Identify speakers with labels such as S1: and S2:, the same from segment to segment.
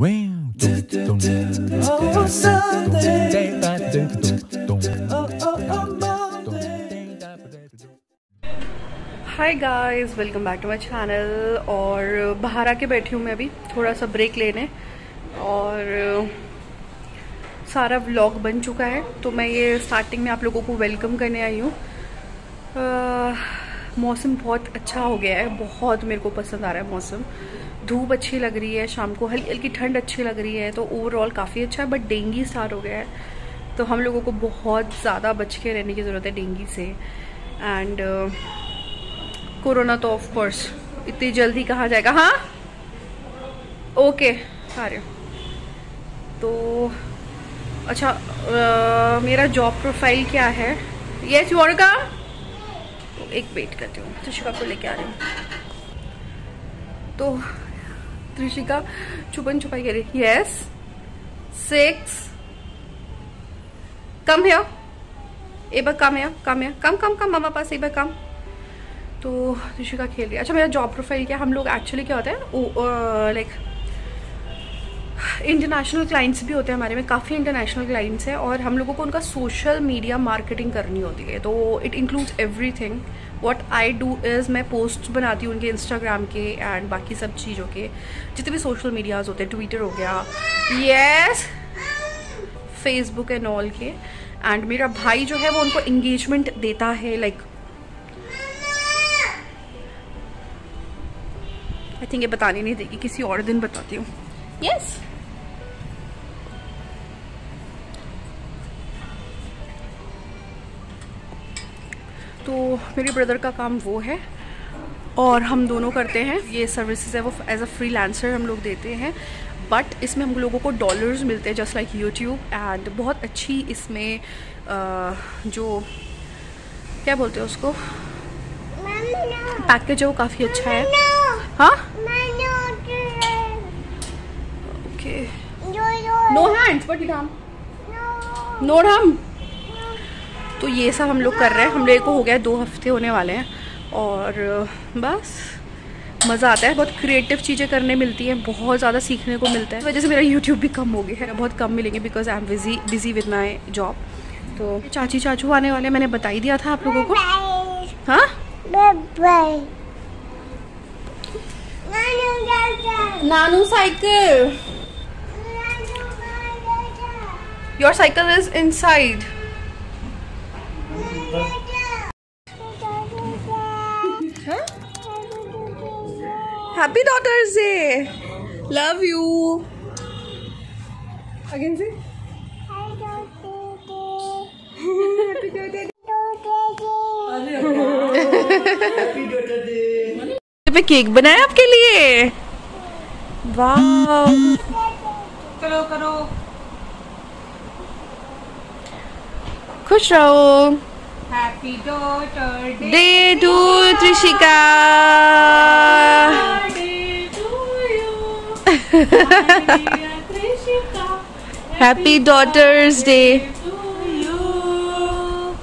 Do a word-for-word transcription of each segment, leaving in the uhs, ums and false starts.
S1: Hi guys, welcome back to my channel. और बाहर आके बैठी हूँ मैं अभी थोड़ा सा ब्रेक लेने, और सारा व्लॉग बन चुका है तो मैं ये स्टार्टिंग में आप लोगों को वेलकम करने आई हूँ। मौसम बहुत अच्छा हो गया है, बहुत मेरे को पसंद आ रहा है मौसम। धूप अच्छी लग रही है, शाम को हल्की हल्की ठंड अच्छी लग रही है, तो ओवरऑल काफ़ी अच्छा है। बट डेंगू स्टार्ट हो गया है तो हम लोगों को बहुत ज़्यादा बच के रहने की ज़रूरत है डेंगू से। एंड कोरोना तो ऑफ कोर्स इतनी जल्दी कहाँ जाएगा। हाँ ओके आ रहे हो तो अच्छा। आ, मेरा जॉब प्रोफाइल क्या है, यस यू का तो एक वेट करती हूँ, त्रिशिका को लेके आ रही हूँ। तो त्रिशिका छुपन छुपाई कह रही, यस सिक्स कम है, ए बार कम है, कम है, कम कम कम मामा पास, एक बार कम। तो त्रिशिका खेल रही है। अच्छा, मेरा जॉब प्रोफाइल क्या, हम लोग एक्चुअली क्या होता है लाइक इंटरनेशनल क्लाइंट्स भी होते हैं हमारे में, काफ़ी इंटरनेशनल क्लाइंट्स हैं, और हम लोगों को उनका सोशल मीडिया मार्केटिंग करनी होती है। तो it includes everything. What I do is मैं पोस्ट बनाती हूँ उनके इंस्टाग्राम के एंड बाकी सब चीज़ों के, जितने भी सोशल मीडियाज़ होते हैं, ट्विटर हो गया, यस फेसबुक एंड ऑल के। एंड मेरा भाई जो है वो उनको इंगेजमेंट देता है, लाइक आई थिंक ये बताने नहीं देगी, किसी और दिन बताती हूँ। यस तो मेरे ब्रदर का काम वो है और हम दोनों करते हैं। ये सर्विसेज है वो एज अ फ्रीलांसर हम लोग देते हैं, बट इसमें हम लोगों को डॉलर्स मिलते हैं जस्ट लाइक यूट्यूब। एंड बहुत अच्छी इसमें आ, जो क्या बोलते हैं उसको, पैकेज है वो काफ़ी अच्छा है। हाँ ओके, नो हैंड्स बट हम नो हम तो ये सब हम लोग कर रहे हैं। हम लोग को हो गया दो हफ्ते होने वाले हैं, और बस मज़ा आता है। बहुत क्रिएटिव चीज़ें करने मिलती हैं, बहुत ज़्यादा सीखने को मिलता है। इस वजह से मेरा यूट्यूब भी कम हो गया है, बहुत कम मिलेंगे because I am busy busy with my job. तो चाची चाचू आने वाले, मैंने बता ही दिया था आप लोगों को। हाँ नानू cycle, your cycle is inside. Happy Daughter's Day. Love you. Again say. Happy Daughter's Day. Happy Daughter's Day. मैं केक बनाया आपके लिए। वाह। करो करो। खुश रहो। Happy Daughter's Day, Day to Trishika. Happy Day to you. Trishika. Happy Daughter's Day to you.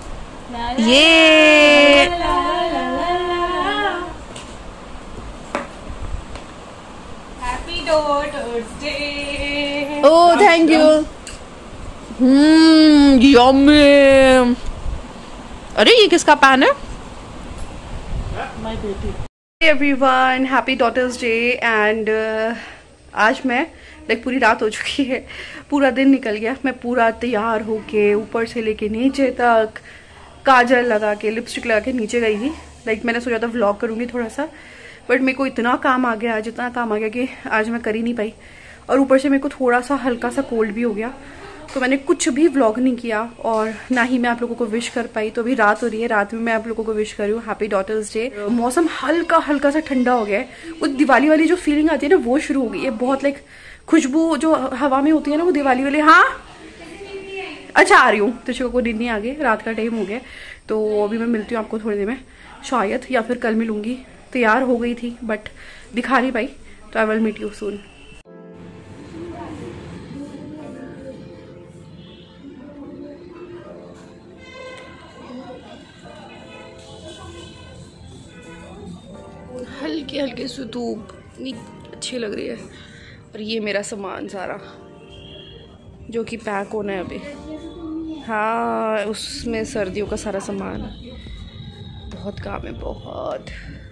S1: Yeah. Happy Daughter's Day. Oh, thank you. Hmm, yummy. अरे ये किसका पैन है? माय बेटी। Everyone, happy daughter's day. And आज मैं like पूरी रात हो चुकी है, पूरा दिन निकल गया। मैं पूरा तैयार होके ऊपर से लेके नीचे तक काजल लगा के लिपस्टिक लगा के नीचे गई थी। लाइक मैंने सोचा था व्लॉग करूँगी थोड़ा सा, बट मेरे को इतना काम आ गया आज, इतना काम आ गया कि आज मैं कर ही नहीं पाई। और ऊपर से मेरे को थोड़ा सा हल्का सा कोल्ड भी हो गया, तो मैंने कुछ भी व्लॉग नहीं किया और ना ही मैं आप लोगों को विश कर पाई। तो अभी रात हो रही है, रात में मैं आप लोगों को विश कर रही हूँ हैप्पी डॉटर्स डे। मौसम हल्का हल्का सा ठंडा हो गया है, वो दिवाली वाली जो फीलिंग आती है ना वो शुरू हो गई है। बहुत लाइक खुशबू जो हवा में होती है ना वो दिवाली वाली। हाँ अच्छा आ रही हूँ, त्रिशिका को नींद नहीं आ गई, रात का टाइम हो गया। तो अभी मैं मिलती हूँ आपको थोड़ी देर में, शायद या फिर कल मिलूंगी। तैयार हो गई थी बट दिखा नहीं पाई, तो I will meet you soon. हल्की हल्की सी धूप इतनी अच्छी लग रही है, और ये मेरा सामान सारा जो कि पैक होना है अभी। हाँ, उसमें सर्दियों का सारा सामान, बहुत काम है बहुत।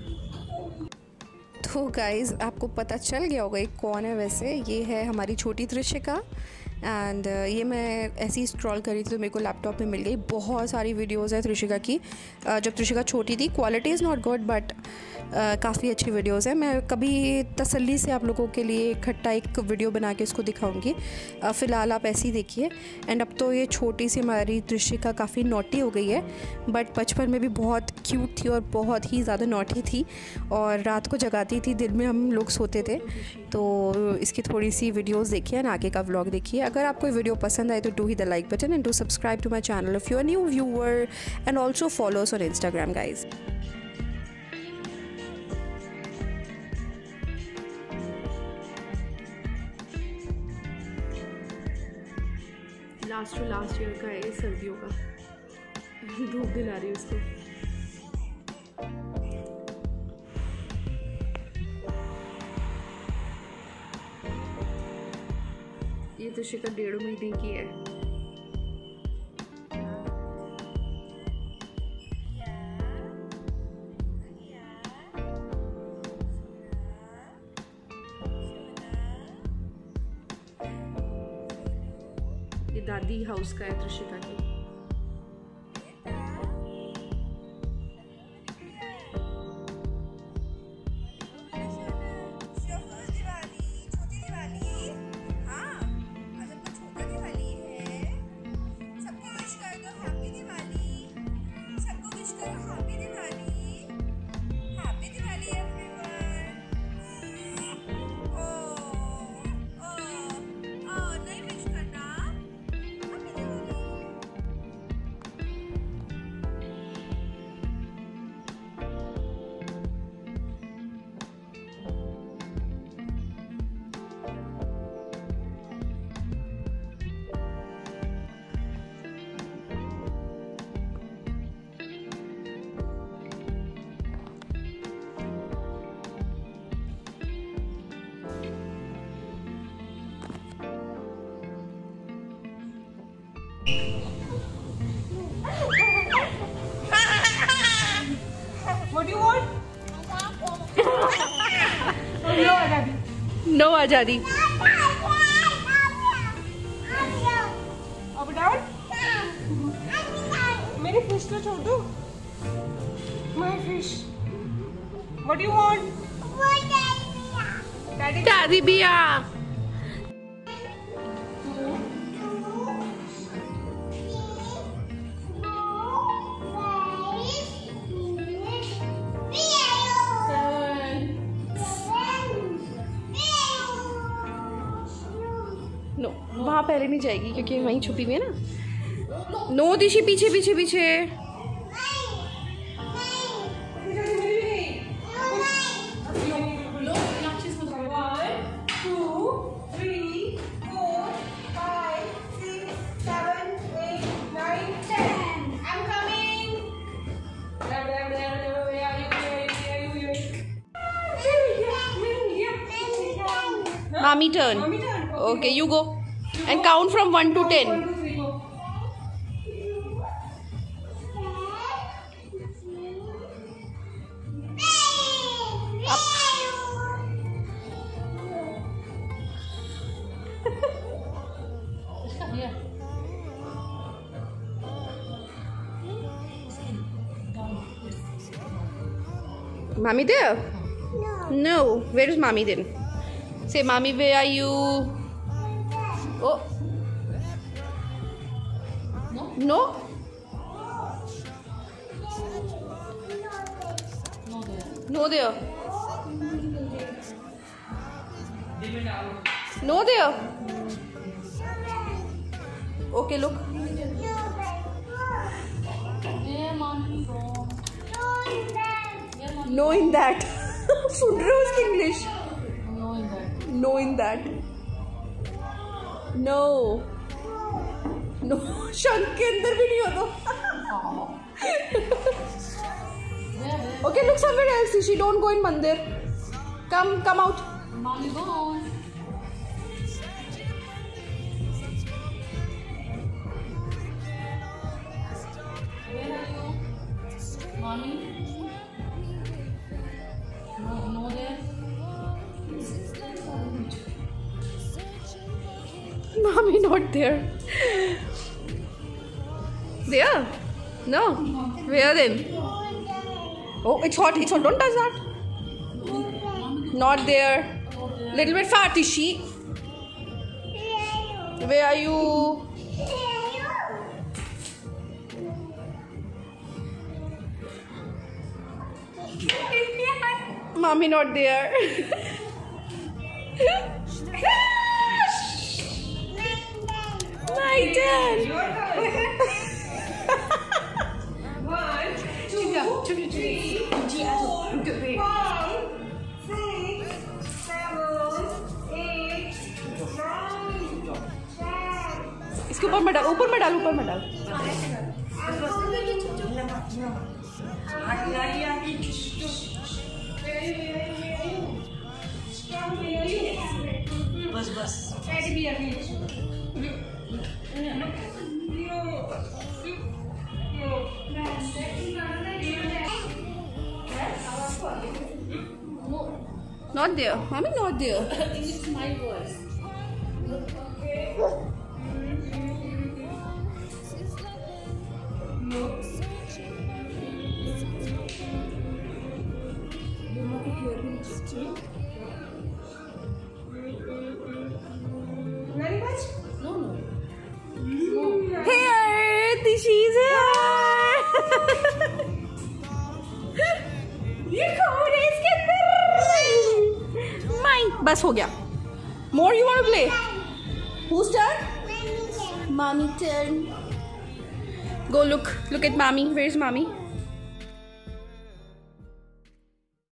S1: तो गाइज़ आपको पता चल गया होगा ये कौन है। वैसे ये है हमारी छोटी त्रिशिका एंड uh, ये मैं ऐसे ही स्क्रॉल करी थी तो मेरे को लैपटॉप में मिल गई। बहुत सारी वीडियोस है त्रिशिका की, uh, जब त्रिशिका छोटी थी। Quality is not good but काफ़ी अच्छी वीडियोस है। मैं कभी तसल्ली से आप लोगों के लिए इकट्ठा एक वीडियो बना के इसको दिखाऊंगी। uh, फ़िलहाल आप ऐसे ही देखिए। एंड अब तो ये छोटी सी हमारी त्रिशिका काफ़ी नॉटी हो गई है, बट बचपन में भी बहुत क्यूट थी और बहुत ही ज़्यादा नॉटी थी और रात को जगाती थी, दिन में हम लोग सोते थे। तो इसकी थोड़ी सी वीडियोस देखिए एंड आगे का व्लॉग देखिए। अगर आपको वीडियो पसंद आए तो do hit the like button and do subscribe to my channel if you are new viewer and also follow us on Instagram guys. Last to last year का है सर्दियों का। धूप दिला रही है उसको। ये तो शिका डेढ़ महीने की है। ये दादी हाउस का है त्रिशिका की। What do you want? No आजादी। No आजादी। Up down? मेरी फिश तो छोड़ दो। My fish. What do you want? Daddy. Daddy बिया। नो वहाँ पहले नहीं जाएगी क्योंकि वहीं छुपी हुई है ना। नो दिशी पीछे पीछे पीछे। Mommy turn. Mommy turn. Okay. Okay, you go. You and go. Count from one to ten. One, two, three, go. Mommy there? No. No. Where is mommy then? Say, mommy, where are you? Oh. No? No? No there. No there. No there. Okay, look. No in that. सुन रहे हो उसकी English? No in that. No. No. शंख के अंदर भी नहीं हो तो. Okay, look somewhere else. She don't go in mandir. Come, come out. Mommy, go on. Mommy not there. There? No. Where then? Oh, it's hot. It's hot. Don't touch that. Not there. Little bit fat is she. Where are you? Mommy not there. My turn.
S2: One, two, three, three, five, six, seven, eight, nine, ten.
S1: इसके ऊपर में डाल, ऊपर में डाल, ऊपर में डाल.
S2: बस बस.
S1: Not there. Mommy not there.
S2: It's my voice. Okay. Very much? No, no.
S1: Here, she's here. ये कौन है इसके अंदर? Mine. बस हो गया. More you want to play? Whose turn? Mommy turn. Go look. Look at mommy. Where's mommy?